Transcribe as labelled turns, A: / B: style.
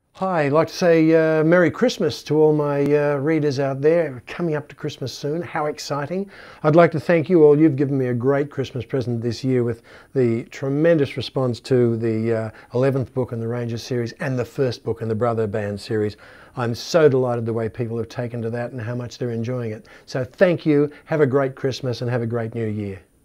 A: Hi, I'd like to say Merry Christmas to all my readers out there. Coming up to Christmas soon. How exciting. I'd like to thank you all. You've given me a great Christmas present this year with the tremendous response to the 11th book in the Ranger series and the first book in the Brotherband series. I'm so delighted the way people have taken to that and how much they're enjoying it. So thank you. Have a great Christmas and have a great new year.